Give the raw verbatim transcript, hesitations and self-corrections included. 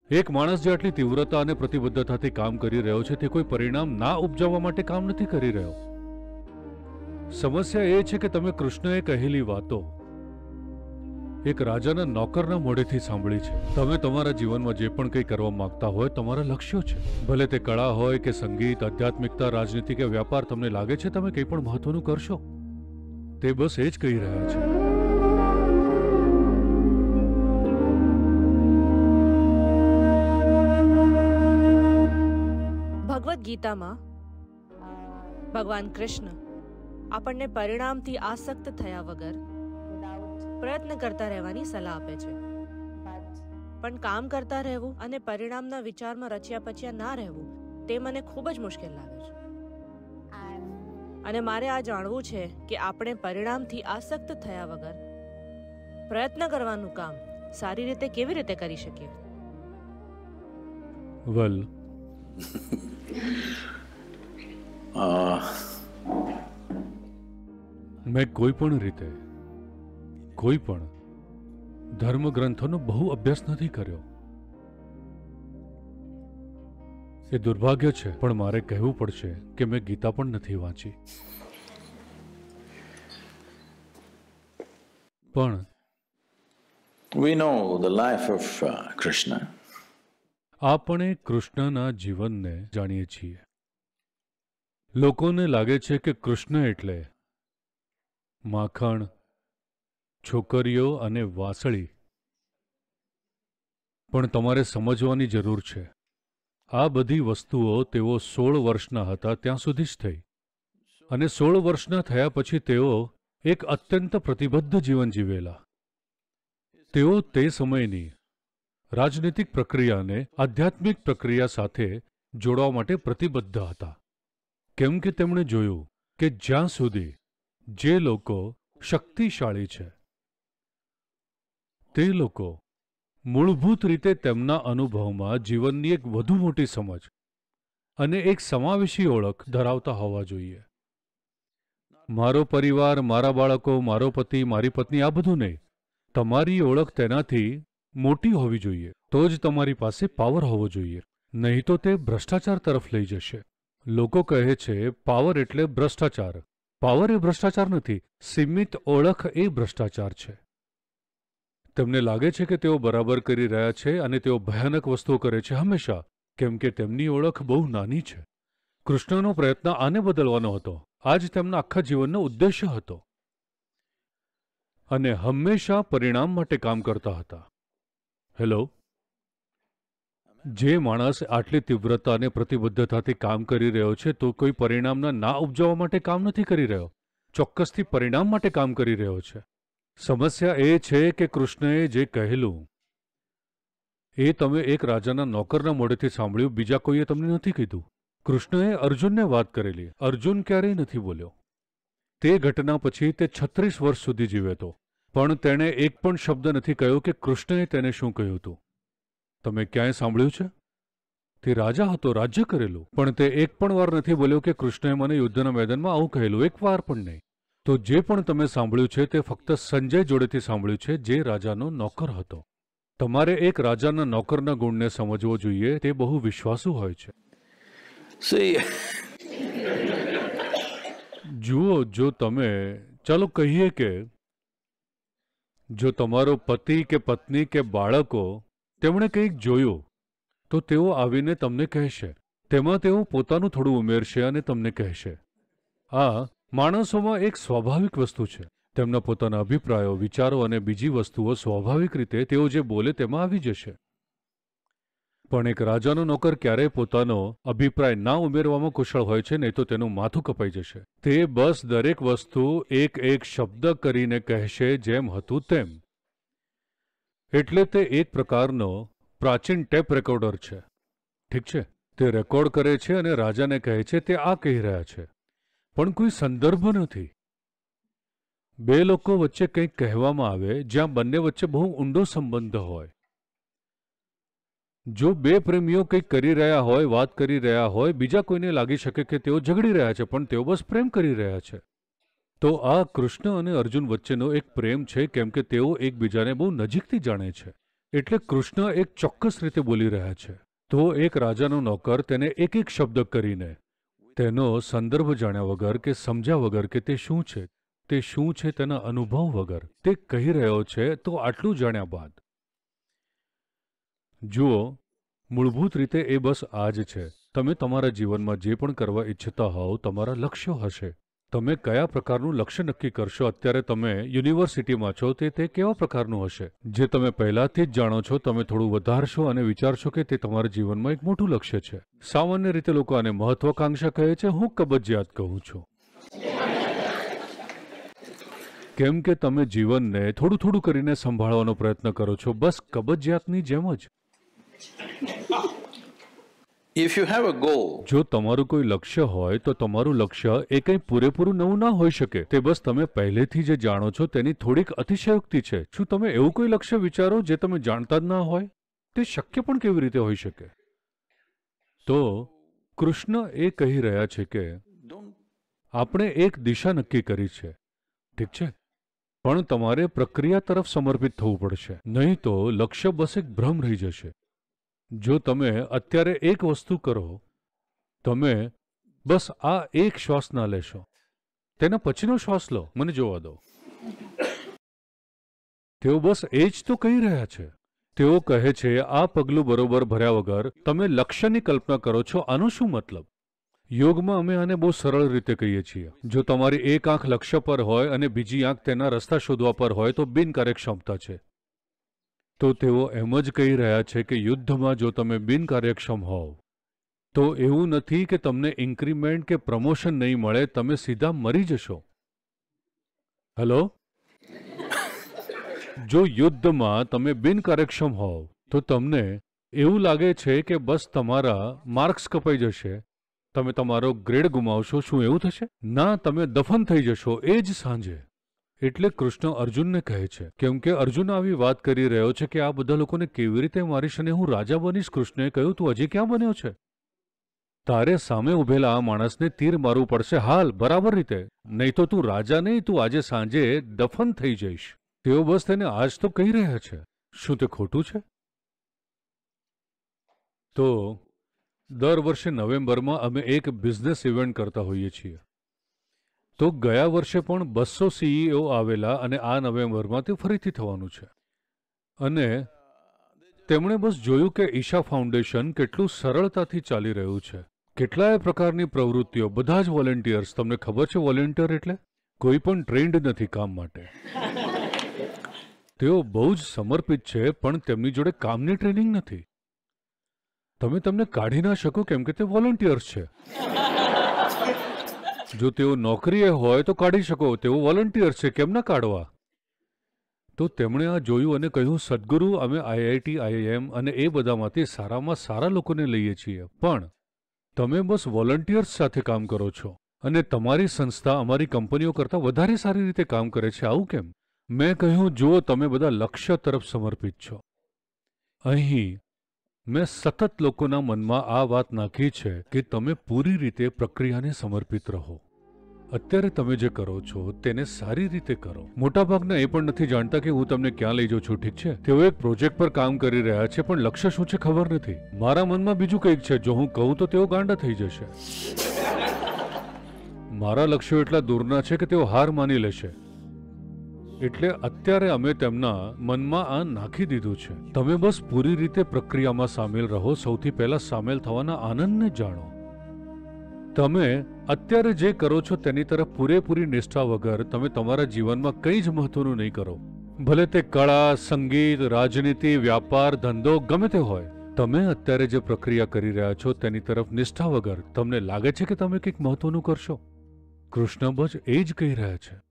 એક માણસ જે આટલી તીવ્રતા અને પ્રતિબદ્ધતાથી કામ કરી રહ્યો છે તે કોઈ પરિણામ ના ઉપજાવવા માટે કામ નથી કરી રહ્યો. સમસ્યા એ છે કે તમે કૃષ્ણએ કહેલી વાતો એક રાજાના નોકરના મોઢેથી સાંભળી છે. તમે તમારા જીવનમાં જે પણ કંઈ કરવા માંગતા હોય, તમારા લક્ષ્યો છે, ભલે તે કળા હોય કે સંગીત, આધ્યાત્મિકતા, રાજનીતિ કે વ્યાપાર, તમને લાગે છે તમે કંઈ પણ મહત્વનું કરશો. તે બસ એ જ કહી રહ્યા છે. ભગવદ્ ગીતામાં ભગવાન કૃષ્ણ આપણને પરિણામથી આસક્ત થયા વગર પ્રયત્ન કરતા રહેવાની સલાહ આપે છે. પણ કામ કરતા રહેવું અને પરિણામના વિચારમાં રચ્યા પચ્યા ના રહેવું તે મને ખૂબ જ મુશ્કેલ લાગે છે. અને મારે આ જાણવું છે કે આપણે પરિણામથી આસક્ત થયા વગર પ્રયત્ન કરવાનું કામ સારી રીતે કેવી રીતે કરી શકીએ. વેલ મેં કોઈ પણ રીતે કોઈ પણ ધર્મગ્રંથોનો બહુ અભ્યાસ નથી કર્યો. એ દુર્ભાગ્ય છે, પણ મારે કહેવું પડશે કે મેં ગીતા પણ નથી વાંચી. પણ We know the life of uh, Krishna. આપણે કૃષ્ણના જીવનને જાણીએ છીએ. લોકોને લાગે છે કે કૃષ્ણ એટલે માખણ, છોકરીઓ અને વાંસળી. પણ તમારે સમજવાની જરૂર છે, આ બધી વસ્તુઓ તેઓ સોળ વર્ષના હતા ત્યાં સુધી જ થઈ. અને સોળ વર્ષના થયા પછી તેઓ એક અત્યંત પ્રતિબદ્ધ જીવન જીવેલા. તેઓ તે સમયની રાજનીતિક પ્રક્રિયાને આધ્યાત્મિક પ્રક્રિયા સાથે જોડવા માટે પ્રતિબદ્ધ હતા. કેમ કે તેમણે જોયું કે જ્યાં સુધી જે લોકો શક્તિશાળી છે તે લોકો મૂળભૂત રીતે તેમના અનુભવમાં જીવનની એક વધુ મોટી સમજ અને એક સમાવેશી ઓળખ ધરાવતા હોવા જોઈએ. મારો પરિવાર, મારા બાળકો, મારો પતિ, મારી પત્ની, આ બધું નહીં. તમારી ઓળખ તેનાથી મોટી હોવી જોઈએ. તો જ તમારી પાસે પાવર હોવો જોઈએ. નહીં તો તે ભ્રષ્ટાચાર તરફ લઈ જશે. લોકો કહે છે પાવર એટલે ભ્રષ્ટાચાર. પાવર એ ભ્રષ્ટાચાર નથી. સીમિત ઓળખ એ ભ્રષ્ટાચાર છે. તેમને લાગે છે કે તેઓ બરાબર કરી રહ્યા છે અને તેઓ ભયાનક વસ્તુઓ કરે છે હંમેશા, કેમ કે તેમની ઓળખ બહુ નાની છે. કૃષ્ણનો પ્રયત્ન આને બદલવાનો હતો. આ જ તેમના આખા જીવનનો ઉદ્દેશ્ય હતો. અને હંમેશા પરિણામ માટે કામ કરતા હતા. હેલો, જે માણસ આટલી તીવ્રતા અને પ્રતિબદ્ધતાથી કામ કરી રહ્યો છે તો કોઈ પરિણામના ના ઉપજાવવા માટે કામ નથી કરી રહ્યો. ચોક્કસથી પરિણામ માટે કામ કરી રહ્યો છે. સમસ્યા એ છે કે કૃષ્ણએ જે કહેલું એ તમે એક રાજાના નોકરના મોઢેથી સાંભળ્યું, બીજા કોઈએ તમને નથી કીધું. કૃષ્ણએ અર્જુનને વાત કરેલી. અર્જુન ક્યારેય નથી બોલ્યો. તે ઘટના પછી તે છત્રીસ વર્ષ સુધી જીવ્યો, પણ તેણે એક પણ શબ્દ નથી કહ્યો કે કૃષ્ણએ તેને શું કહ્યું હતું. તમે ક્યાંય સાંભળ્યું છે? તે રાજા હતો, રાજ્ય કરેલું, પણ તે એક પણ વાર નથી બોલ્યો કે કૃષ્ણએ મને યુદ્ધના મેદાનમાં આવું કહેલું. એક વાર પણ નહીં. તો જે પણ તમે સાંભળ્યું છે તે ફક્ત સંજય જોડેથી સાંભળ્યું છે, જે રાજાનો નોકર હતો. તમારે એક રાજાના નોકરના ગુણને સમજવો જોઈએ. તે બહુ વિશ્વાસુ હોય છે. See, જુઓ, જો તમે ચાલો કહીએ કે જો તમારો પતિ કે પત્ની કે બાળકો તેમણે કંઈક જોયું તો તેઓ આવીને તમને કહેશે. તેમાં તેઓ પોતાનું થોડું ઉમેરશે અને તમને કહેશે. આ માણસોમાં એક સ્વાભાવિક વસ્તુ છે. તેમના પોતાના અભિપ્રાયો, વિચારો અને બીજી વસ્તુઓ સ્વાભાવિક રીતે તેઓ જે બોલે તેમાં આવી જશે. પણ એક રાજાનો નોકર ક્યારેય પોતાનો અભિપ્રાય ના ઉમેરવામાં કુશળ હોય છે, નહીં તો તેનું માથું કપાઈ જશે. તે બસ દરેક વસ્તુ એક એક શબ્દ કરીને કહેશે જેમ હતું તેમ. એટલે તે એક પ્રકારનો પ્રાચીન ટેપ રેકોર્ડર છે. ઠીક છે, તે રેકોર્ડ કરે છે અને રાજાને કહે છે તે આ કહી રહ્યા છે, પણ કોઈ સંદર્ભ નથી. બે લોકો વચ્ચે કંઈક કહેવામાં આવે જ્યાં બંને વચ્ચે બહુ ઊંડો સંબંધ હોય. જો બે પ્રેમીઓ કંઈક કરી રહ્યા હોય, વાત કરી રહ્યા હોય, બીજા કોઈને લાગી શકે કે તેઓ ઝઘડી રહ્યા છે, પણ તેઓ બસ પ્રેમ કરી રહ્યા છે. તો આ કૃષ્ણ અને અર્જુન વચ્ચેનો એક પ્રેમ છે, કેમ કે તેઓ એકબીજાને બહુ નજીકથી જાણે છે. એટલે કૃષ્ણ એક ચોક્કસ રીતે બોલી રહ્યા છે. તો એક રાજાનો નોકર તેને એક એક શબ્દ કરીને, તેનો સંદર્ભ જાણ્યા વગર કે સમજ્યા વગર કે તે શું છે, તે શું છે તેના અનુભવ વગર તે કહી રહ્યો છે, તો આટલું જાણ્યા બાદ જુઓ, મૂળભૂત રીતે એ બસ આ જ છે. તમે તમારા જીવનમાં જે પણ કરવા ઈચ્છતા હોવ, તમારા લક્ષ્યો હશે. તમે કયા પ્રકારનું લક્ષ્ય નક્કી કરશો, અત્યારે તમે યુનિવર્સિટીમાં છો, તે તે કેવા પ્રકારનું હશે, જે તમે પહેલાથી જ જાણો છો. તમે થોડું વધારશો અને વિચારશો કે તે તમારા જીવનમાં એક મોટું લક્ષ્ય છે. સામાન્ય રીતે લોકો આને મહત્વાકાંક્ષા કહે છે, હું કબજિયાત કહું છું. કેમ કે તમે જીવનને થોડું થોડું કરીને સંભાળવાનો પ્રયત્ન કરો છો, બસ કબજિયાતની જેમ જ. If you have a goal, જો તમારું કોઈ લક્ષ્ય હોય તો તમારું લક્ષ્ય એ કંઈ પૂરેપૂરું નવું ના હોઈ શકે. તે બસ તમે પહેલેથી જે જાણો છો તેની થોડીક અતિશયોક્તિ છે. શું તમે એવું કોઈ લક્ષ્ય વિચારો જે તમે જાણતા જ ના હોય? તે શક્ય પણ કેવી રીતે હોઈ શકે? તો કૃષ્ણ એ કહી રહ્યા છે કે don't આપણે એક દિશા નક્કી કરી છે, ઠીક છે, પણ તમારે પ્રક્રિયા તરફ સમર્પિત થવું પડશે, નહીં તો લક્ષ્ય બસ એક ભ્રમ રહી જશે. જો તમે અત્યારે એક વસ્તુ કરો, તમે બસ આ એક શ્વાસ ના લેશો, તેના પછીનો શ્વાસ લો, મને જોવા દો. તેઓ બસ એ જ તો કહી રહ્યા છે. તેઓ કહે છે આ પગલું બરોબર ભર્યા વગર તમે લક્ષ્યની કલ્પના કરો છો. આનો શું મતલબ? યોગમાં અમે આને બહુ સરળ રીતે કહીએ છીએ. જો તમારી એક આંખ લક્ષ્ય પર હોય અને બીજી આંખ તેના રસ્તા શોધવા પર હોય તો બિનકાર્યક્ષમતા છે. તો તેઓ એમ જ કહી રહ્યા છે કે યુદ્ધમાં જો તમે બિનકાર્યક્ષમ હોવ તો એવું નથી કે તમને ઇન્ક્રીમેન્ટ કે પ્રમોશન નહીં મળે, તમે સીધા મરી જશો. હેલો? જો યુદ્ધમાં તમે બિનકાર્યક્ષમ હોવ તો તમને એવું લાગે છે કે બસ તમારા માર્ક્સ કપાઈ જશે, તમે તમારો ગ્રેડ ગુમાવશો. શું એવું થશે? ના, તમે દફન થઈ જશો એ જ સાંજે. એટલે કૃષ્ણ અર્જુનને કહે છે, કેમ કે અર્જુન આવી વાત કરી રહ્યો છે કે આ બધા લોકોને કેવી રીતે મારીશ અને હું રાજા બનીશ. કૃષ્ણએ કહ્યું, તું હજી ક્યાં બન્યો છે? તારે સામે ઉભેલા આ માણસને તીર મારવું પડશે હાલ, બરાબર રીતે, નહીં તો તું રાજા નહીં, તું આજે સાંજે દફન થઈ જઈશ. તેઓ બસ તેને આજ તો કહી રહ્યા છે. શું તે ખોટું છે? તો દર વર્ષે નવેમ્બરમાં અમે એક બિઝનેસ ઇવેન્ટ કરતા હોઈએ છીએ. તો ગયા વર્ષે પણ બસો સીઈઓ આવેલા અને આ નવેમ્બરમાં તે ફરીથી થવાનું છે. અને તેમણે બસ જોયું કે ઈશા ફાઉન્ડેશન કેટલું સરળતાથી ચાલી રહ્યું છે. કેટલાય પ્રકારની પ્રવૃત્તિઓ, બધા જ વોલેન્ટિયર્સ. તમને ખબર છે વોલેન્ટિયર એટલે? કોઈ પણ ટ્રેન્ડ નથી કામ માટે. તેઓ બહુ જ સમર્પિત છે, પણ તેમની જોડે કામની ટ્રેનિંગ નથી. તમે તેમને કાઢી ના શકો કેમ કે તે વોલેન્ટિયર્સ છે. જો તેઓ નોકરીએ હોય તો કાઢી શકો, તેઓ વોલન્ટિયર્સ છે, કેમ ના કાઢવા? તો તેમણે આ જોયું અને કહ્યું, સદગુરુ, અમે આઈઆઈટી, આઈઆઈએમ અને એ બધામાંથી સારામાં સારા લોકોને લઈએ છીએ, પણ તમે બસ વોલન્ટિયર્સ સાથે કામ કરો છો અને તમારી સંસ્થા અમારી કંપનીઓ કરતાં વધારે સારી રીતે કામ કરે છે. આવું કેમ? મેં કહ્યું, જુઓ, તમે બધા લક્ષ્ય તરફ સમર્પિત છો. અહીં મેં સતત લોકોના મનમાં આ વાત નાખી છે કે તમે પૂરી રીતે પ્રક્રિયાને સમર્પિત રહો. અત્યારે તમે જે કરો છો તેને સારી રીતે કરો. મોટાભાગના એ પણ નથી જાણતા કે હું તમને ક્યાં લઈ જાઉં છું, ઠીક છે? તેઓ એક પ્રોજેક્ટ પર કામ કરી રહ્યા છે, પણ લક્ષ્ય શું છે ખબર નથી. મારા મનમાં બીજું કંઈક છે. જો હું કહું તો તેઓ ગાંડા થઈ જશે. મારા લક્ષ્યો એટલા દૂરના છે કે તેઓ હાર માની લેશે. એટલે અત્યારે અમે તેમના મનમાં આ નાખી દીધું છે. તમે બસ પૂરી રીતે પ્રક્રિયામાં સામેલ રહો. સૌથી પહેલા સામેલ થવાના આનંદને જાણો. તમે અત્યારે જે કરો છો તેની તરફ પૂરેપૂરી નિષ્ઠા વગર તમે તમારા જીવનમાં કંઈ જ મહત્વનું નહીં કરો. ભલે તે કળા, સંગીત, રાજનીતિ, વ્યાપાર, ધંધો ગમે તે હોય. તમે અત્યારે જે પ્રક્રિયા કરી રહ્યા છો તેની તરફ નિષ્ઠા વગર તમને લાગે છે કે તમે કંઈક મહત્વનું કરશો? કૃષ્ણ બસ એ જ કહી રહ્યા છે.